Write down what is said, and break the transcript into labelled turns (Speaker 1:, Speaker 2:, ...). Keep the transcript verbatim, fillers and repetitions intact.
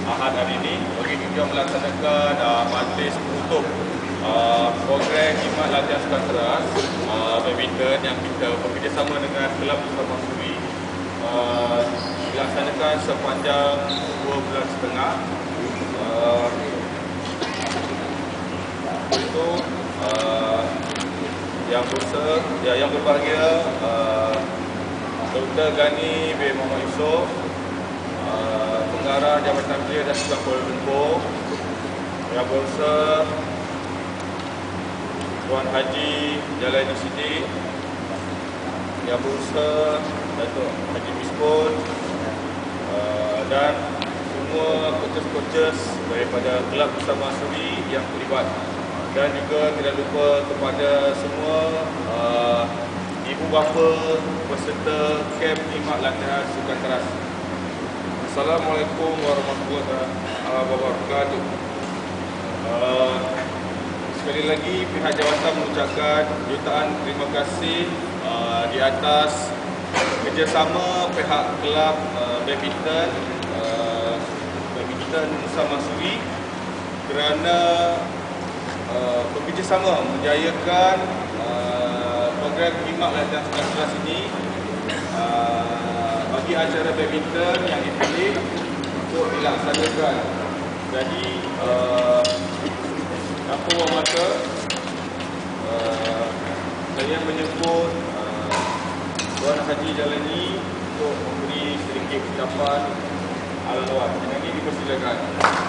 Speaker 1: Ahad hari ini bagi kita melaksanakan uh, majlis penutup uh, program khidmat latihan sukan keras uh, badminton yang kita bekerjasama dengan Kelab Bersama Suri uh, dilaksanakan sepanjang dua bulan setengah. Uh, itu uh, yang berusaha, ya, yang berbahagia uh, Doktor Gani bin Muhammad Yusof, uh, Pengarah Jabatan Belia dan Sukan Kuala Lumpur, Yang Berusaha Tuan Haji Jalani Siddiq, Yang Berusaha Datuk Haji Miskun, uh, dan semua coaches-coaches daripada Kelab Bersama Suri yang terlibat, dan juga tidak lupa kepada semua uh, ibu bapa peserta kem khidmat latihan sukan keras. Assalamualaikum warahmatullahi wabarakatuh. Uh, sekali lagi pihak jawatan mengucapkan jutaan terima kasih uh, di atas kerjasama pihak kelab uh, badminton uh, badminton Bersama Suri kerana uh, bekerjasama menjayakan uh, program khidmat latihan sukan keras ini uh, bagi acara badminton yang dipilih untuk dilaksanakan. Jadi uh, tanpa buang masa, uh, saya menyebut uh, Tuan Haji Jalani untuk memberi sedikit ucapan al-awal. Ini dipersilakan.